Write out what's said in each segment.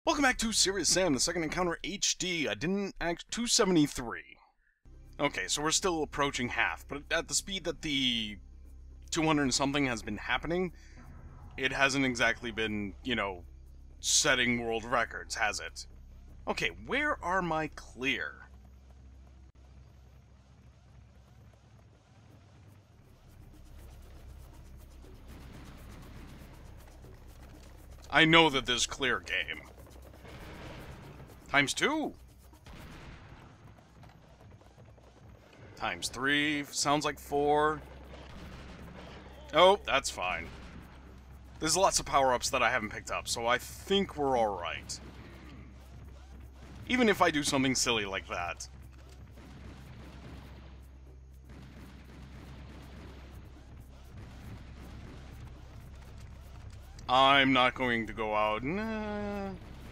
Welcome back to Serious Sam, the second encounter HD. I didn't act 273. Okay, so we're still approaching half, but at the speed that the 200 and something has been happening, it hasn't exactly been, setting world records, has it? Okay, where are my clear? I know that there's clear game. Times 2. Times 3. Sounds like 4. Oh, that's fine. There's lots of power-ups that I haven't picked up, so I think we're alright. Even if I do something silly like that. I'm not going to go out. Nah.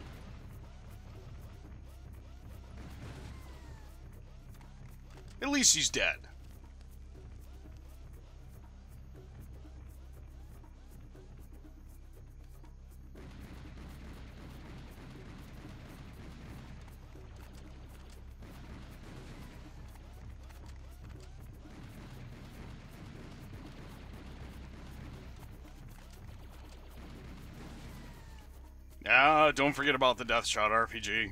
At least he's dead. Don't forget about the Death Shot RPG.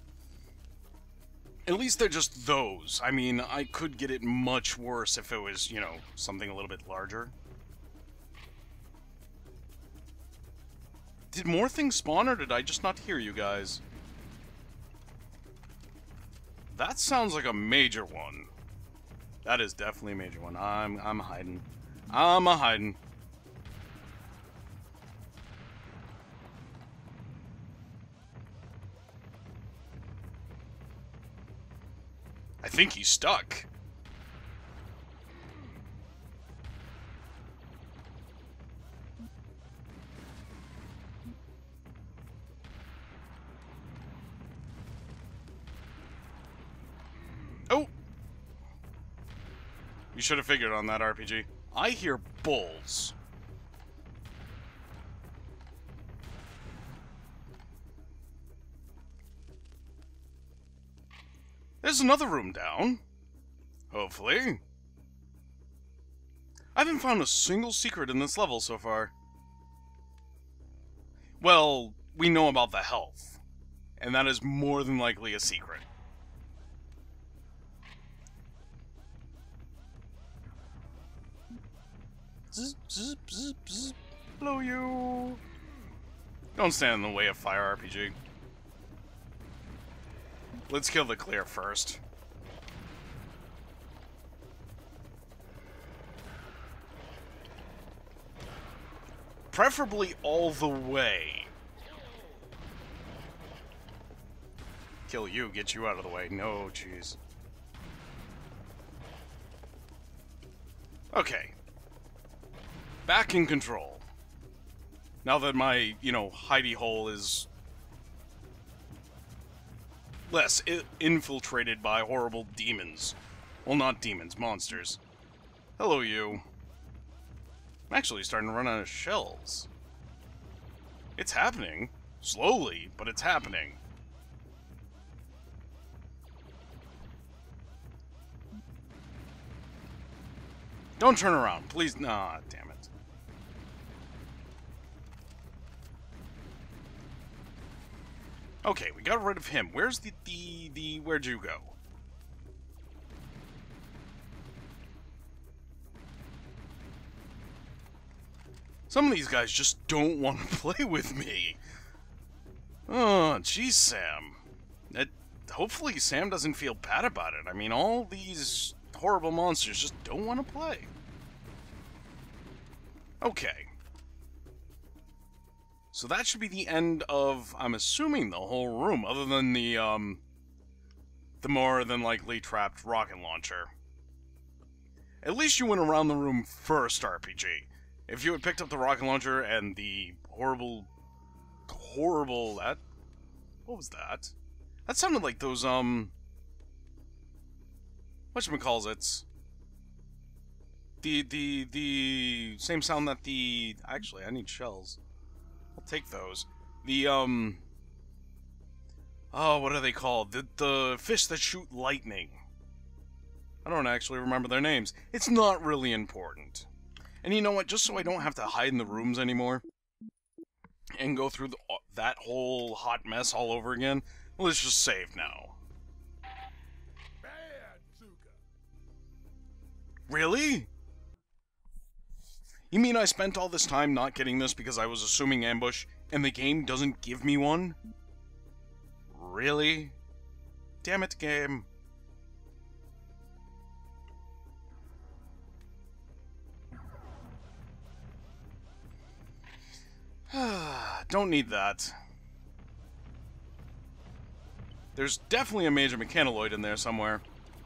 At least they're just those. I mean, I could get it much worse if it was, something a little bit larger. Did more things spawn, or did I just not hear you guys? That sounds like a major one. That is definitely a major one. I'm hiding. I'm hiding. I think he's stuck. Oh! You should have figured on that, RPG. I hear bulls. There's another room down. Hopefully. I haven't found a single secret in this level so far. Well, we know about the health. And that is more than likely a secret. Zzz, zzz, zzz, zzz, blow you. Don't stand in the way of fire, RPG. Let's kill the clear first. Preferably all the way. Kill you, get you out of the way. No, jeez. Okay. Back in control. Now that my, hidey hole is less infiltrated by horrible demons. Well, not demons, monsters. Hello, you. I'm actually starting to run out of shells. It's happening. Slowly, but it's happening. Don't turn around, please. Nah, damn it. Okay, we got rid of him. Where's where'd you go? Some of these guys just don't want to play with me. Oh, jeez, Sam. Hopefully Sam doesn't feel bad about it. I mean, all these horrible monsters just don't want to play. Okay. So that should be the end of, I'm assuming, the whole room, other than the more than likely trapped rocket launcher. At least you went around the room first, RPG. If you had picked up the rocket launcher and the horrible, what was that? That sounded like those, whatchamacallits? The same sound that actually, I need shells. I'll take those. The, Oh, what are they called? The fish that shoot lightning. I don't actually remember their names. It's not really important. And you know what? Just so I don't have to hide in the rooms anymore and go through that whole hot mess all over again, let's just save now. Really? You mean I spent all this time not getting this because I was assuming ambush, and the game doesn't give me one? Really? Damn it, game. Don't need that. There's definitely a major mechanoid in there somewhere.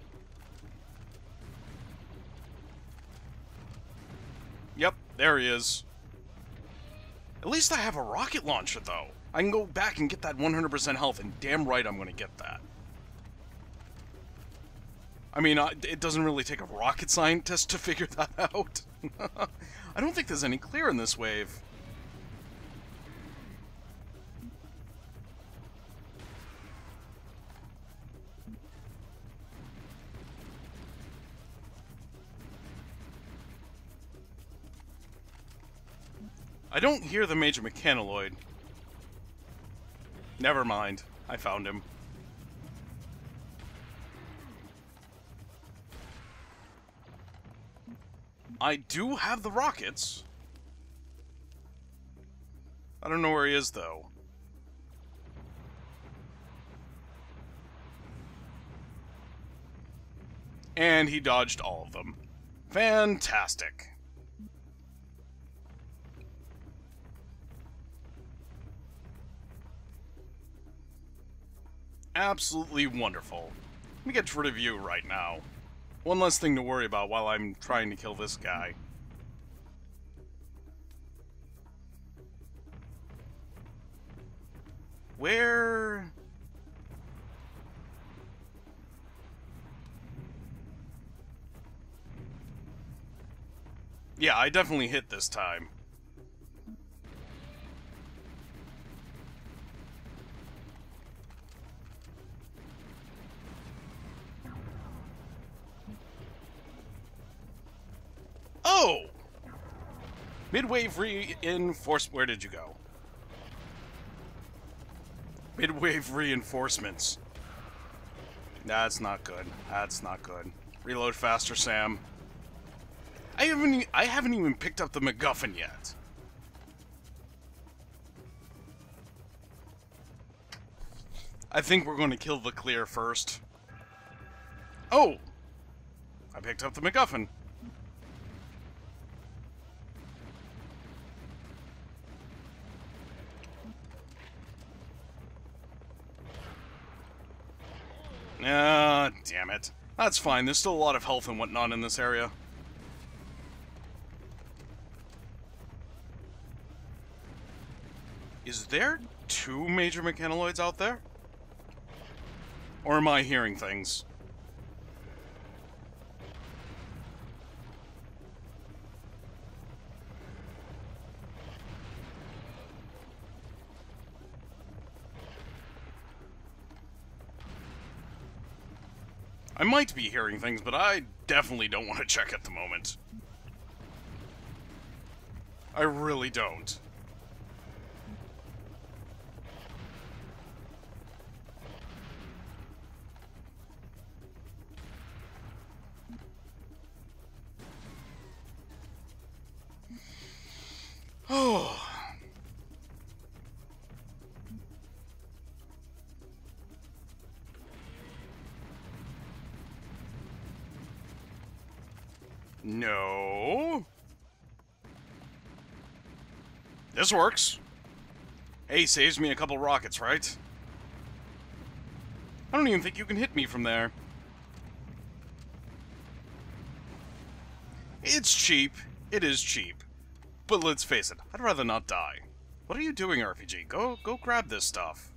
Yep, there he is. At least I have a rocket launcher, though. I can go back and get that 100% health, and damn right I'm going to get that. I mean, it doesn't really take a rocket scientist to figure that out. I don't think there's any clear in this wave. I don't hear the major mechanoid. Never mind. I found him. I do have the rockets. I don't know where he is, though. And he dodged all of them. Fantastic. Absolutely wonderful. Let me get rid of you right now. One less thing to worry about while I'm trying to kill this guy. Where... Yeah, I definitely hit this time. Oh! Midwave reinforce... Where did you go? Midwave reinforcements. That's not good. That's not good. Reload faster, Sam. I haven't even picked up the MacGuffin yet. I think we're going to kill the clear first. Oh! I picked up the MacGuffin. Ah, damn it. That's fine, there's still a lot of health and whatnot in this area. Is there 2 major mechanoids out there? Or am I hearing things? I might be hearing things, but I definitely don't want to check at the moment. I really don't. Oh. No. This works. Hey, saves me a couple rockets, right? I don't even think you can hit me from there. It's cheap. It is cheap. But let's face it, I'd rather not die. What are you doing, RPG? Go grab this stuff.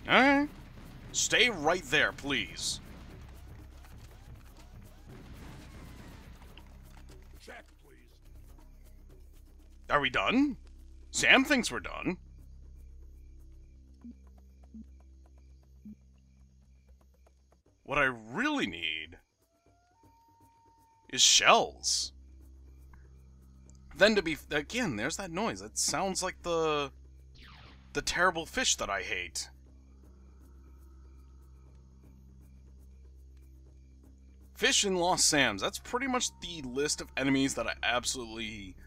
Alright. Stay right there, please. Check, please. Are we done? Sam thinks we're done. What I really need is shells. Then to be... Again, there's that noise. It sounds like the terrible fish that I hate. Fish in Lost Sam's. That's pretty much the list of enemies that I absolutely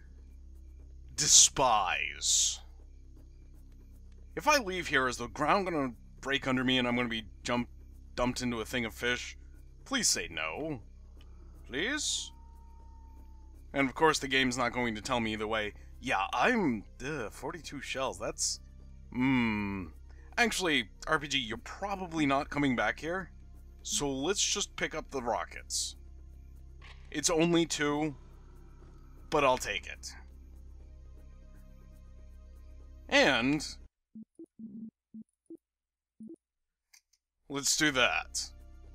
despise. If I leave here, is the ground gonna break under me and I'm gonna be dumped into a thing of fish? Please say no. Please? And of course the game's not going to tell me either way. Yeah, I'm... 42 shells, that's... Actually, RPG, you're probably not coming back here. So let's just pick up the rockets. It's only 2, but I'll take it. And... let's do that.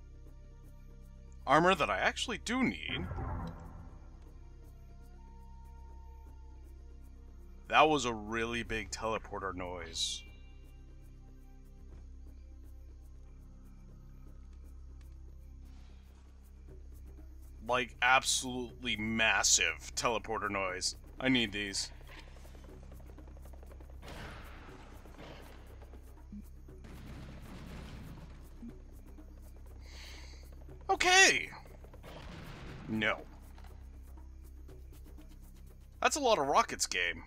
Armor that I actually do need. That was a really big teleporter noise. Like, absolutely massive teleporter noise. I need these. Okay. No. That's a lot of rockets, game.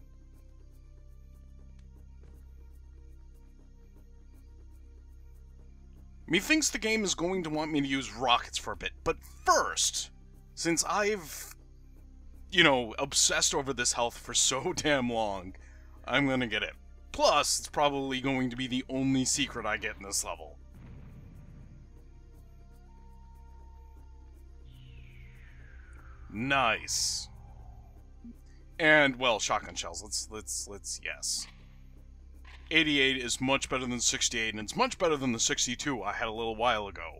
Methinks the game is going to want me to use rockets for a bit, but first, since I've, obsessed over this health for so damn long, I'm gonna get it. Plus, it's probably going to be the only secret I get in this level. Nice. And, well, shotgun shells. Let's, yes. 88 is much better than 68, and it's much better than the 62 I had a little while ago.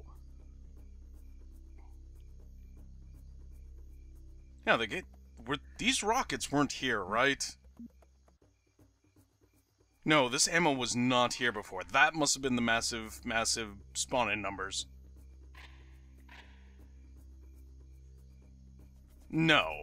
Yeah, these rockets weren't here, right? No, this ammo was not here before. That must have been the massive spawn-in numbers. No.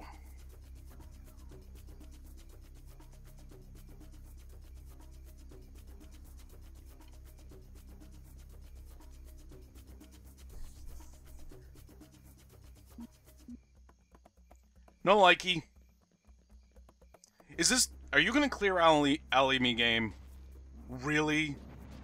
No likey. Is this... Are you gonna clear alley me, game? Really?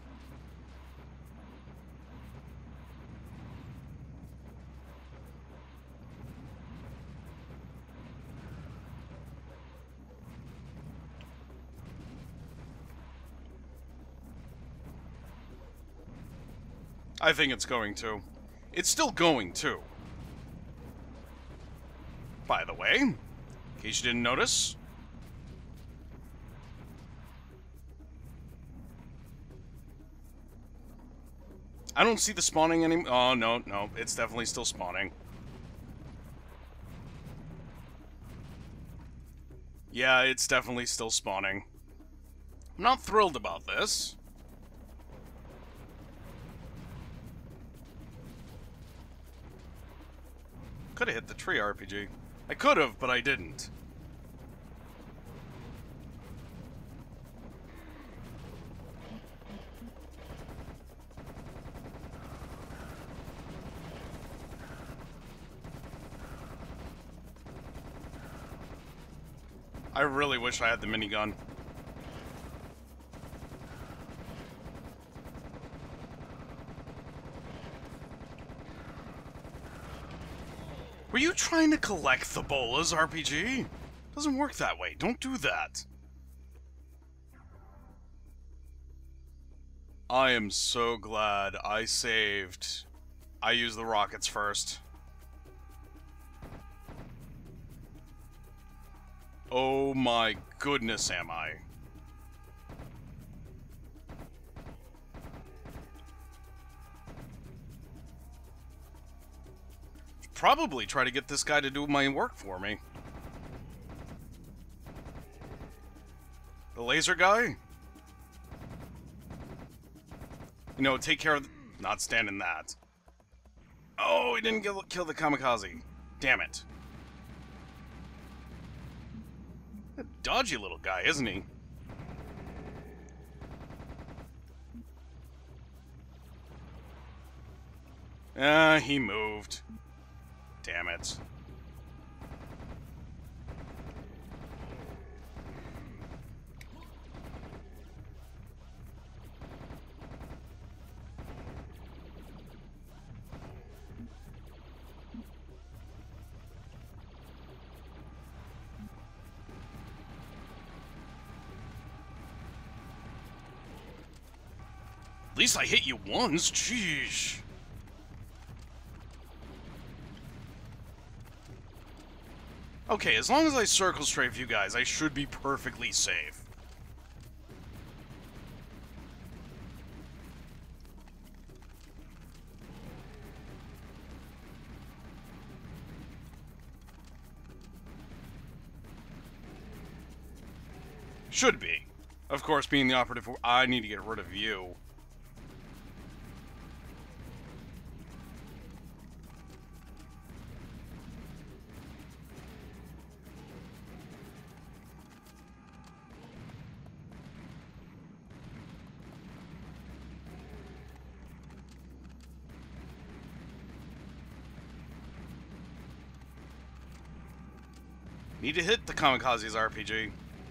I think it's going to. It's still going to. By the way, in case you didn't notice, I don't see the spawning anymore. Oh, no, it's definitely still spawning. Yeah, it's definitely still spawning. I'm not thrilled about this. Could have hit the tree, RPG. I could have, but I didn't. I really wish I had the minigun. Were you trying to collect the bolas, RPG? Doesn't work that way. Don't do that. I am so glad I saved. I used the rockets first. Oh my goodness, am I? probably try to get this guy to do my work for me. The laser guy? You know, take care of the... Not standing that. Oh, he didn't kill the kamikaze. Damn it. A dodgy little guy, isn't he? He moved. Damn it. At least I hit you once, jeez. Okay, as long as I circle strafe you guys, I should be perfectly safe. Should be. Of course, being the operative, I need to get rid of you. Need to hit the kamikaze's RPG.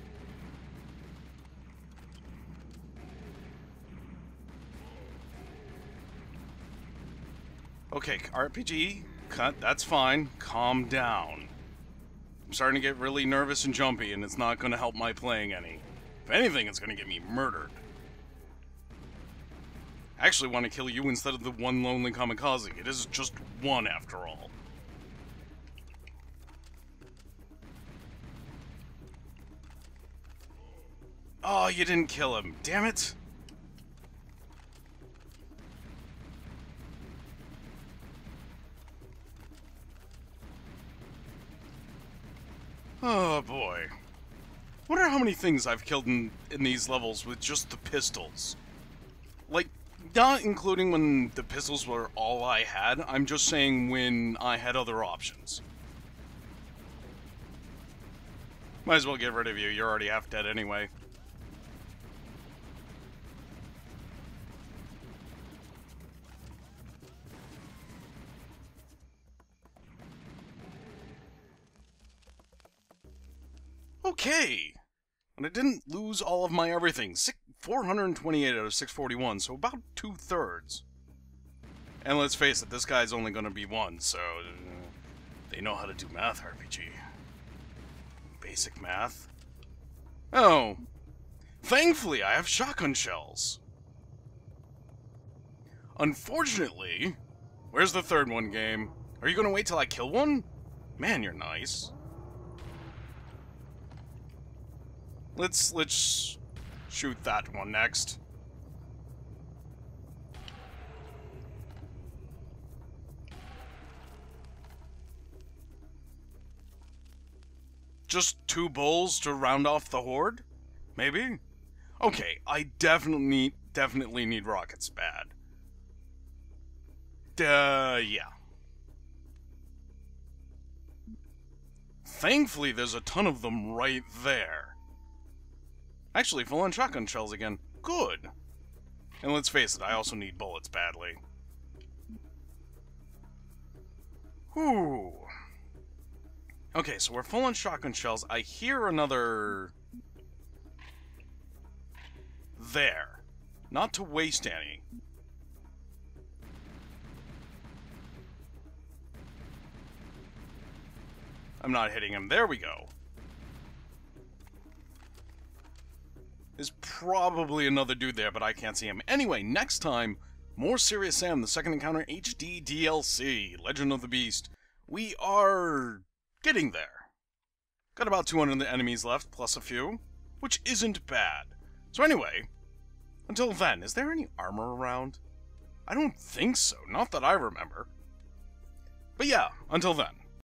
Okay, RPG, cut, that's fine. Calm down. I'm starting to get really nervous and jumpy, and it's not going to help my playing any. If anything, it's going to get me murdered. I actually want to kill you instead of the one lonely kamikaze. It is just one, after all. Oh, you didn't kill him. Damn it. Oh, boy. Wonder how many things I've killed in these levels with just the pistols. Like, not including when the pistols were all I had. I'm just saying when I had other options. Might as well get rid of you. You're already half dead anyway. Okay, and I didn't lose all of my everything. 428 out of 641, so about 2/3. And let's face it, this guy's only going to be one, so they know how to do math, RPG. Basic math. Oh, thankfully I have shotgun shells. Unfortunately, where's the third one, game? Are you going to wait till I kill one? Man, you're nice. Let's shoot that one next. Just 2 bulls to round off the horde? Maybe? Okay, I definitely need rockets bad. Yeah. Thankfully, there's a ton of them right there. Actually, full-on shotgun shells again. Good. And let's face it, I also need bullets badly. Whew. Okay, so we're full on shotgun shells. I hear another... there. Not to waste any. I'm not hitting him. There we go. There's probably another dude there, but I can't see him. Anyway, next time, more Serious Sam, the Second Encounter HD DLC, Legend of the Beast. We are getting there. Got about 200 enemies left, plus a few, which isn't bad. So anyway, until then, is there any armor around? I don't think so, not that I remember. But yeah, until then.